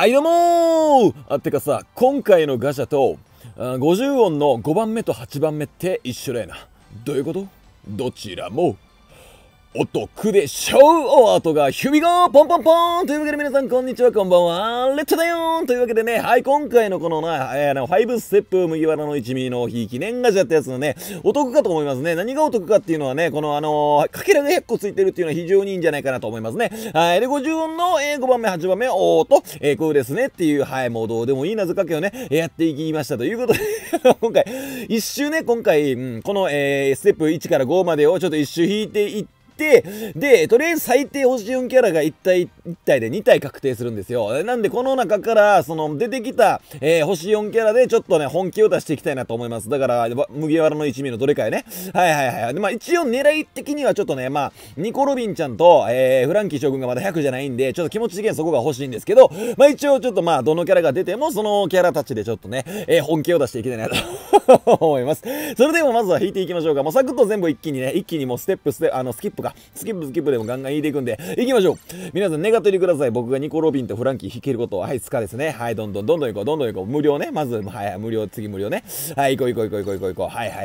はいどうもー。てかさ、今回のガチャと50音の5番目と8番目って一緒だよな。どういうこと？どちらもお得でしょう。お後がヒュビゴーポンポンポンというわけで皆さんこんにちは、こんばんは。レッツだよーんというわけでね、はい、今回のこのな、5ステップ麦わらの一味の日記念ガチャってやつのね、お得かと思いますね。何がお得かっていうのはね、このかけらが100個ついてるっていうのは非常にいいんじゃないかなと思いますね。はい、で、50音の、5番目、8番目、おーと、こうですねっていう、はい、もうどうでもいい謎かけをね、やっていきましたということで、今回、一周ね、今回、この、ステップ1から5までをちょっと一周引いていって、で、とりあえず最低星4キャラが1体で2体確定するんですよ。なんでこの中から、出てきた、星4キャラでちょっとね、本気を出していきたいなと思います。だから、麦わらの一味のどれかやね。はいはいはい。で、まあ一応狙い的にはちょっとね、まあ、ニコ・ロビンちゃんと、フランキー将軍がまだ100じゃないんで、ちょっと気持ち的にはそこが欲しいんですけど、まあ一応ちょっとまあ、どのキャラが出ても、そのキャラたちでちょっとね、本気を出していきたいなと思います。それではまずは引いていきましょうか。もうサクッと全部一気にもうスキップか。スキップでもガンガン引いていくんで、行きましょう。皆さん願っておいてください。僕がニコ・ロビンとフランキー引けることを、はい、スカですね。はい、どんどん行こう。無料ね。まず、はい、無料、次無料ね。はい、行こう。はい。はい。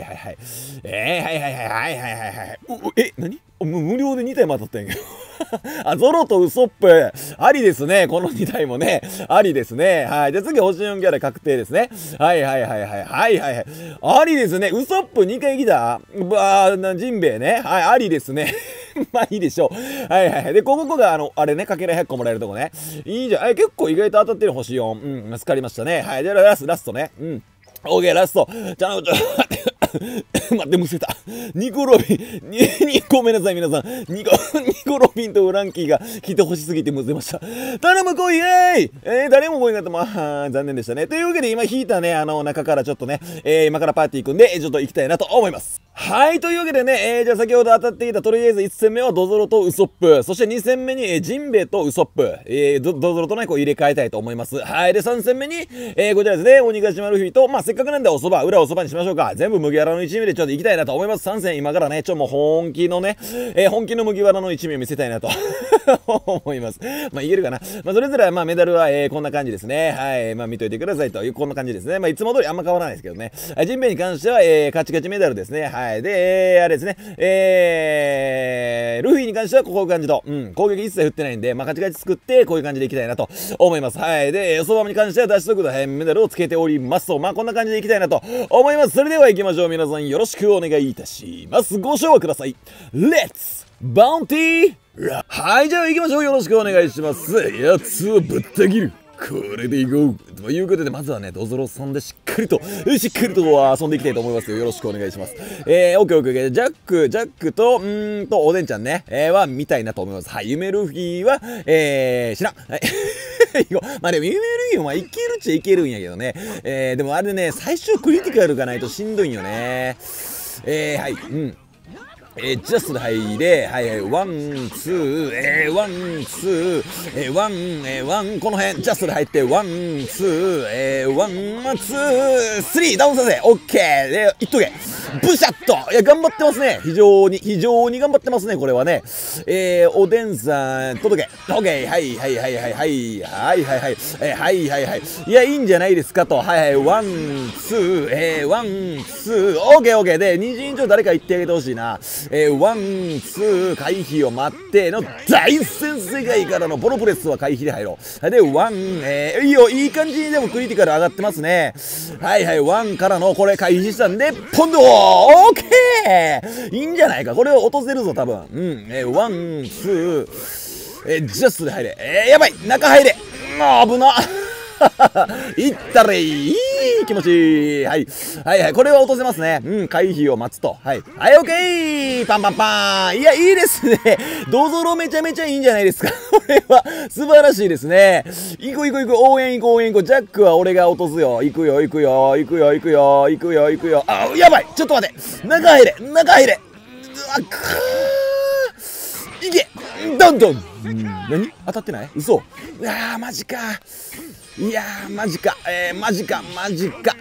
何？無料で2体も当たったんやけど。あ、ゾロとウソップ。ありですね。この2体もね。ありですね。はい。じゃあ次、星4キャラ確定ですね。はい。ありですね。ウソップ2回来た？ジンベエね。はい、ありですね。まあいいでしょう。はい。で、ここがあれね、かけら100個もらえるとこね。いいじゃん。結構意外と当たってる星4。助かりましたね。はい。じゃあラストね。オーケー、ラスト。待って、むせた。ニコロビン、ごめんなさい、皆さん。ニコロビンとフランキーが来てほしすぎてむせました。頼む、来い、誰も来いなかった。まあ、残念でしたね。というわけで、今引いたね、中からちょっとね、今からパーティー行くんで、ちょっと行きたいなと思います。はい、というわけでね、じゃあ先ほど当たっていた、とりあえず1戦目はドゾロとウソップ、そして2戦目に、ジンベエとウソップ、ドゾロとね、こう入れ替えたいと思います。はい、で、3戦目に、こちらですね、鬼ヶ島ルフィと、まあ、せっかくなんで裏おそばにしましょうか。全部麦わらの一味でちょっと行きたいなと思います。3戦今からね、もう本気の麦わらの一味を見せたいなと思います。まあ、いけるかな。まあ、それぞれまあ、メダルは、こんな感じですね。はい、まあ、見といてくださいという、こんな感じですね。まあ、いつも通りあんま変わらないですけどね。ジンベエに関しては、カチカチメダルですね。はい。で、あれですね。ルフィに関してはこういう感じと、攻撃一切振ってないんで、まあ、カチカチ作って、こういう感じでいきたいなと思います。はい。で、そばに関しては脱出速度メダルをつけておりますと、まあ、こんな感じでいきたいなと思います。それでは行きましょう。皆さんよろしくお願いいたします。ご賞和ください。レッツバウンティー。はい、じゃあ行きましょう。よろしくお願いします。やつをぶった切る。これでいこうということで、まずはね、ドゾロさんでしっかりと遊んでいきたいと思いますよ。よろしくお願いします。オッケー。ジャックと、おでんちゃんね、は見たいなと思います。はい、夢ルフィは、知らん。はい。まあでも、夢ルフィもいけるっちゃいけるんやけどね。でもあれね、最終クリティカルがないとしんどいんよね。はい、ジャストで入れ、ワン、ツー、ワン、ツー、ワン、この辺、ジャストで入って、ワン、ツー、ワン、ツー、スリー、ダウンさせ、オッケーで、いっとけ。ブシャッといや、頑張ってますね。非常に頑張ってますね、これはね。おでんさん、届け。オッケー、はい。いや、いいんじゃないですかと。ワン、ツー、ワン、ツー、オッケー。で、二陣上誰か言ってあげてほしいな。ワン、ツー、回避を待っての大戦世界からのボロプレスは回避で入ろう。で、ワン、いいよ、いい感じにでもクリティカル上がってますね。ワンからのこれ回避したんで、ポンドオーケーいいんじゃないか。これを落とせるぞ、多分。ワン、ツー、ジャストで入れ。やばい中入れ危な。いったれいい気持ちいい。はい。これは落とせますね。回避を待つと。オッケーパンパンパンいや、いいですね。ドゾロめちゃめちゃいいんじゃないですか。これは素晴らしいですね。行く。応援行こう。ジャックは俺が落とすよ。行くよ。あ、やばいちょっと待って。中入れいけどんどん何当たってない嘘マジかマジか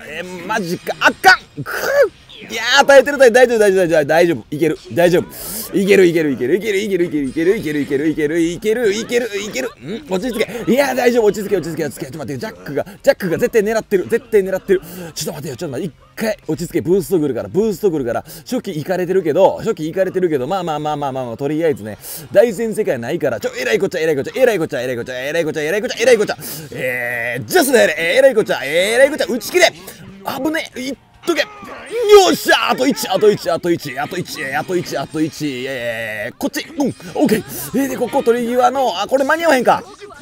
あかんいやー耐えてる大丈夫いける大丈夫いけるいけるいけるいけるいけるいけるいけるいけるいけるいけるいけるいけるいける落ち着け。いや大丈夫、落ち着け落ち着け落ち着け。ちょっと待って、ジャックが絶対狙ってる、絶対狙ってる。ちょっと待ってよ、ちょっと待って、一回落ち着け。ブースト来るから、ブースト来るから。初期行かれてるけど、まあまあまあまあまあまあ、とりあえずね、大戦世界ないから、えらいこっちゃえらいこっちゃえらいこっちゃえらいこっちゃえらいこっちゃえらいこっちゃえらいこっちゃジャストでやれ、えらいこっちゃえらいこっちゃ打ち切れ。危ねえ、いっとけ。よっしゃ、あと1、あと1、あと1、あと1、あと1、あと1、こっち、オッケー。で、ここ取り際の、これ間に合わへんか。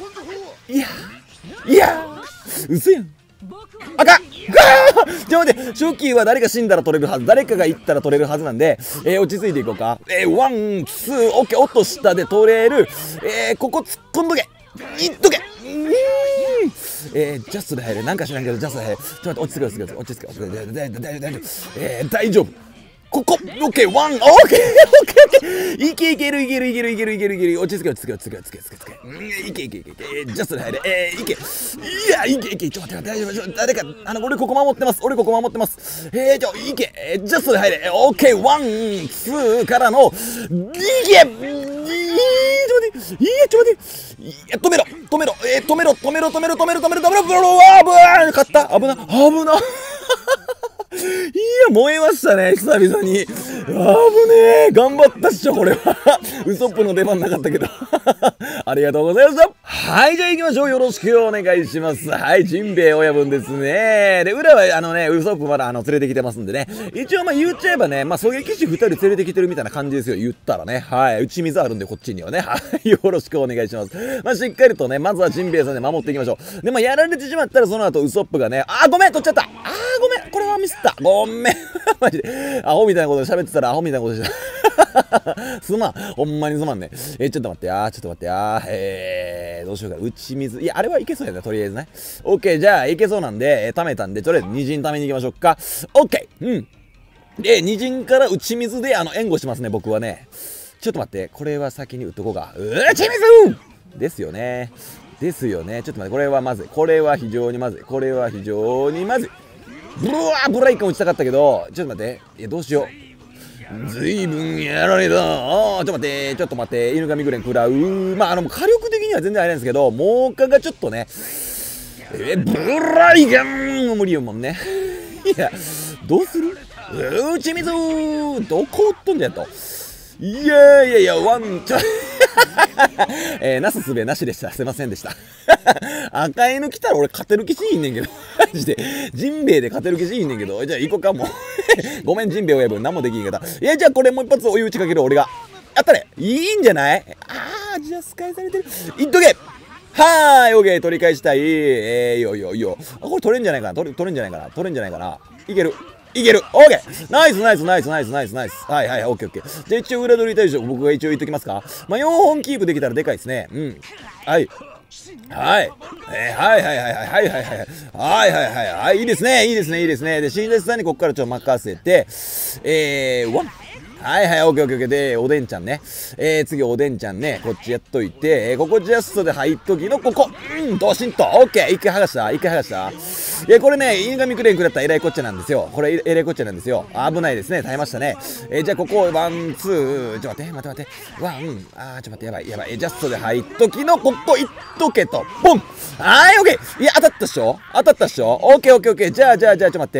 いや、嘘やん。あかん。ちょっと待って、初期は誰か死んだら取れるはず、誰かが行ったら取れるはずなんで、落ち着いていこうか。ワン、ツー、オッケー、落としたで取れる。ここ突っ込んどけ。いっとけ。ジャストで入れ。なんか知らんけど、ジャストで入れ。ちょっと待って、落ち着け、落ち着け、落ち着け。大丈夫。ここ、オッケー、ワン、オッケー、オッケー、オッケー。いける。落ち着け。いけ。ジャストで入れ。いけ。いや、いけ。ちょっと待って、大丈夫。誰か、俺ここ守ってます。いけ。ジャストで入れ。オッケー、ワン、ツーからの、いけ。ちょっと待って。止めろ。勝った。危な。いや、燃えましたね、久々に。危ねえ。頑張ったっしょ、これは。ウソップの出番なかったけど。ありがとうございました。はい、じゃあ行きましょう。よろしくお願いします。はい、ジンベエ親分ですね。で、裏はウソップまだ連れてきてますんでね。一応言っちゃえばね、狙撃手2人連れてきてるみたいな感じですよ。言ったらね。はい、打ち水あるんで、こっちにはね。はい、よろしくお願いします。しっかりとね、まずはジンベエさんで守っていきましょう。で、やられてしまったらその後ウソップがね、ごめん、取っちゃった。ごめん、これはミスった。ごめん。マジで。アホみたいなことで喋ってたらアホみたいなことでした。すまん。ほんまにすまんね。ちょっと待ってや。どうしようか。打ち水。いや、あれはいけそうやね。とりあえずね。オッケー。じゃあ、いけそうなんで、溜めたんで、とりあえず二陣溜めに行きましょうか。オッケー。で、二陣から打ち水で、援護しますね、僕はね。ちょっと待って。これは先に打っとこうか。打ち水ですよね。ちょっと待って。これはまずい。これは非常にまずい。ブライカン打ちたかったけど、ちょっと待って。どうしよう。ずいぶんやられた。ちょっと待って。犬神グレン食らう。火力的には全然あれなんですけど、猛火がちょっとね。ブライカンも無理よもんね。いや、どうする？打ち水どこ打っとんじゃんと。いや、ワン、なすすべなしでした。すいませんでした。赤犬来たら俺勝てる気しいんねんけど。マジで。ジンベエで勝てる気しいんねんけど。じゃあ行こうか、もう。ごめん、ジンベエ親分。何もできんかった。いや、じゃあこれもう一発お湯打ちかける俺が。やったね。いいんじゃない？ジャス返されてる。いっとけ！はーい、オッケー、取り返したい。いいよ。これ取れんじゃないかな。取れんじゃないかな。いける。オッケー。ナイス。はい、オッケー。じゃあ一応裏取り対象僕が一応言っときますか。4本キープできたらでかいですね。はい。いいですね。で、新絶さんにここからちょっと任せて、ワン。はい、オッケー。で、おでんちゃんね。次、おでんちゃんね。こっちやっといて、ここジャストで入っときの、ここ。ドシンと。オッケー。一回剥がした。いや、これね、犬神クレーン食らったらえらいこっちゃなんですよ。危ないですね。耐えましたね。じゃあ、ここ、ワン、ツー。ちょっと待って。ワン、ちょっと待って、やばい。ジャストで入っときの、ここ、いっとけと。ポン！はい、オッケー。いや、当たったっしょ。オッケー。じゃあ、ちょっと待って。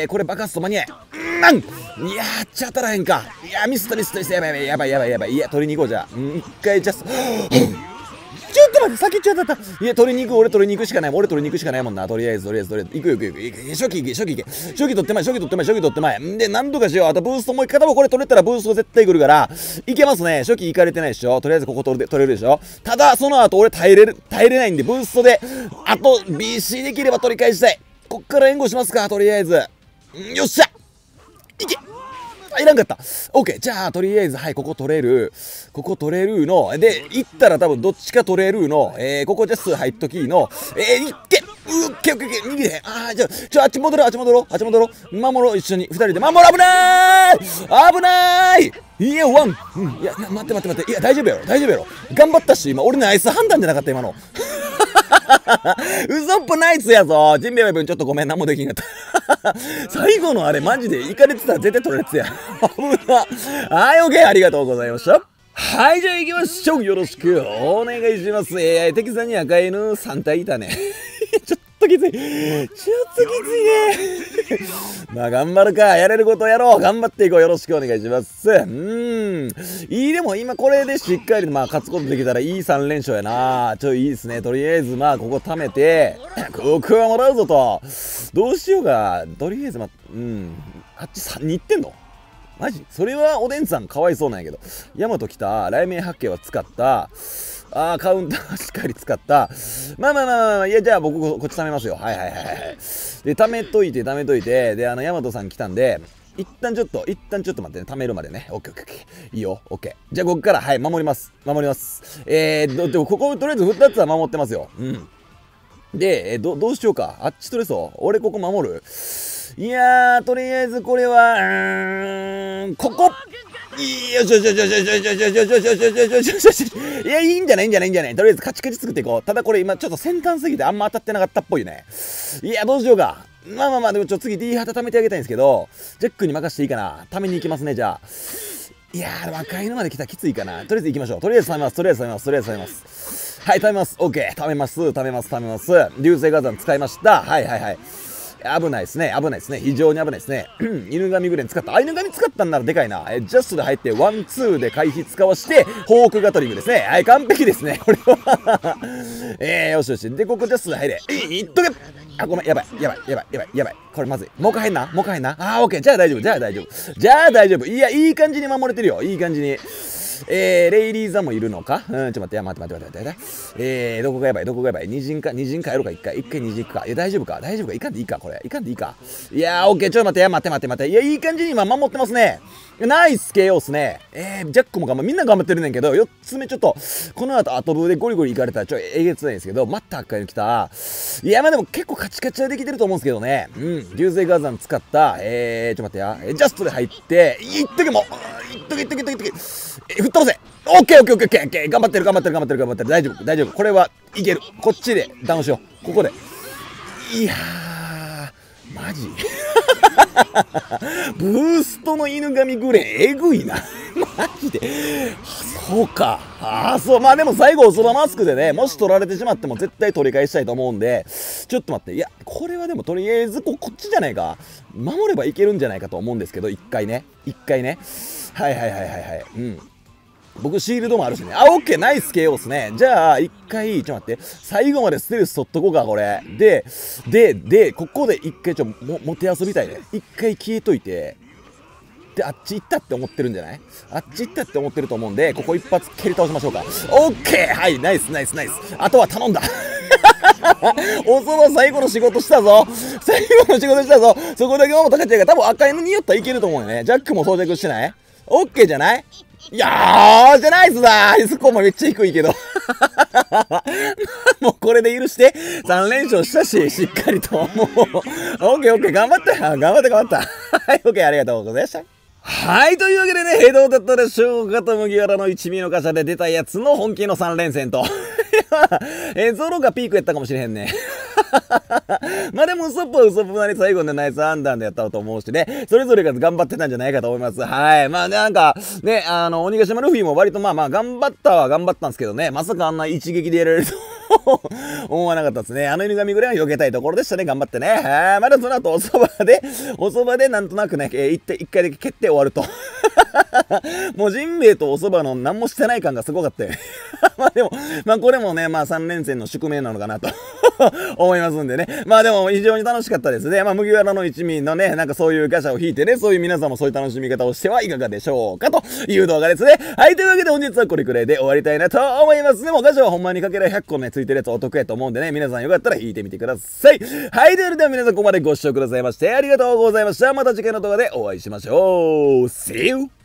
これ爆発と間に合い。いやー、当たらへんか。いや、ミストやばい。いや、取りに行こう、じゃあ。一回ジャスト。ちょっと待って、先っちょ当たった。いや、俺取りに行くしかないもんな。とりあえず。行く。初期取って前。で、なんとかしよう。あとブーストもう一回、多分これ取れたらブースト絶対来るから、いけますね。初期行かれてないでしょ。とりあえずここ取れるでしょ。ただ、その後俺耐えれないんで、ブーストで、あと BC できれば取り返したい。こっから援護しますか、とりあえず。よっしゃいけ！いらんかった。オッケー。じゃあ、とりあえず、はい、ここ取れるの。で、行ったら多分どっちか取れるの。ここジャス入っときの。いっけ！オッケー。逃げへん。じゃあ、あっち戻ろう。守ろう、一緒に。二人で守ろう。危ない！いや、ワン。いや、待って。いや、大丈夫やろ。頑張ったし、今、俺ナイス判断じゃなかった、今の。 ウソップナイスやぞ。ジンベエ君ちょっとごめん、何もできんかった。最後のあれマジでイカれてたら絶対取れるやつや。危な。はい、オッケー、ありがとうございました。はい、じゃあ行きましょう。よろしくお願いします。敵さんに赤犬3体いたね。ちょっときつい。ちょっときついね。まあ頑張るか。やれることやろう。頑張っていこう。よろしくお願いします。いい、でも今これでしっかりまあ勝つことできたらいい3連勝やな。いいですね。とりあえずまあここ貯めて、ここはもらうぞと。どうしようか。とりあえずあっち3に行ってんのマジそれはおでんさんかわいそうなんやけど。ヤマト来た。雷鳴八景は使った。カウンターしっかり使った。まあ、いや、じゃあ僕こっち貯めますよ。はい。で、貯めといて、で、ヤマトさん来たんで、一旦ちょっと待ってね。貯めるまでね。オッケー。いいよ。オッケー。じゃあ、こっから、はい、守ります。でも、ここ、とりあえず2つは守ってますよ。で、どうしようか。あっち取れそう。俺ここ守る。いやー、とりあえずこれは、ここよし。いや、いいんじゃないとりあえずカチカチ作っていこう。ただこれ今ちょっと先端すぎてあんま当たってなかったっぽいね。いや、どうしようか。まあ、でも次 D 旗貯めてあげたいんですけど、ジャックに任せていいかな。貯めに行きますね、じゃあ。いやー、赤犬まで来たらきついかな。とりあえず行きましょう。とりあえず貯めます。はい、貯めます。オッケー。貯めます。流星火山使いました。はい。危ないですね。非常に危ないですね。犬神グレン使った。犬神使ったんならでかいな。ジャストで入って、ワン、ツーで回避使わして、ホークガトリングですね。はい、完璧ですね。これは。よし。で、ここジャストで入れ。いっとけ。ごめん。やばい。これまずい。もう一回入んな。オッケー。じゃあ大丈夫。いや、いい感じに守れてるよ。いい感じに。レイリーザもいるのかちょっと待って。どこがやばい二陣かやろうか一回二陣行くか。いや、大丈夫かいかんでいいかこれ。いかんでいいか。いやー、オッケー。ちょっと待って。いや、いい感じに今守ってますね。ナイス KO っすね。ジャックもみんな頑張ってるねんけど、4つ目ちょっと、この後後部でゴリゴリいかれたらえげつないんですけど、また赤いの来た。いや、まあでも結構カチカチはできてると思うんですけどね。流星火山使った、ちょっと待ってや。ジャストで入って、いっとけもいっとけ。吹っ飛ばせ。オッケー。頑張ってる。大丈夫。これはいける。こっちでダウンしよう。ここで。いやー、マジブーストの犬神グレーン、えぐいな。マジで。そうか。まあでも最後おそばマスクでね、もし取られてしまっても絶対取り返したいと思うんで、ちょっと待って。いや、これはでもとりあえずこっちじゃないか。守ればいけるんじゃないかと思うんですけど、一回ね。はい。僕シールドもあるしね。オッケー、ナイス KO っすね。じゃあ、一回、ちょっと待って。最後までステルス取っとこうか、これ。で、ここで一回もて遊びたいね。一回消えといて。で、あっち行ったって思ってるんじゃない？あっち行ったって思ってると思うんで、ここ一発蹴り倒しましょうか。オッケー！はい、ナイス。あとは頼んだ。おそば最後の仕事したぞ。そこだけはもう高ちゃんが多分赤犬によったらいけると思うよね。ジャックも装着してない？オッケーじゃない？いやーじゃないっすなー。スコアもめっちゃ低いけど。もうこれで許して。3連勝したし、しっかりと。もう、オッケー。頑張った。はい、オッケー、ありがとうございました。はい、というわけでね、どうだったでしょうかと、麦わらの一味のガチャで出たやつの本気の3連戦と。ゾロがピークやったかもしれへんね。まあでもウソップはウソップなり最後ねナイスアンダーでやったと思うしね、それぞれが頑張ってたんじゃないかと思います。はい。まあなんかね、鬼ヶ島ルフィも割とまあ頑張ったんですけどね、まさかあんな一撃でやられると思わなかったですね。犬神ぐらいは避けたいところでしたね。頑張ってね。まだその後おそばでなんとなくね、一回だけ蹴って終わると。もうジンベエとおそばの何もしてない感がすごかったよね。まあでも、まあこれもね、まあ3連戦の宿命なのかなと思いますんでね。まあでも非常に楽しかったですね。まあ麦わらの一味のね、なんかそういうガチャを引いてね、そういう皆さんもそういう楽しみ方をしてはいかがでしょうかという動画ですね。はい、というわけで本日はこれくらいで終わりたいなと思います。でもガチャはほんまにかけら100個ね、ついてるやつお得やと思うんでね、皆さんよかったら引いてみてください。はい、というわけで皆さんここまでご視聴くださいましてありがとうございました。また次回の動画でお会いしましょう。See you!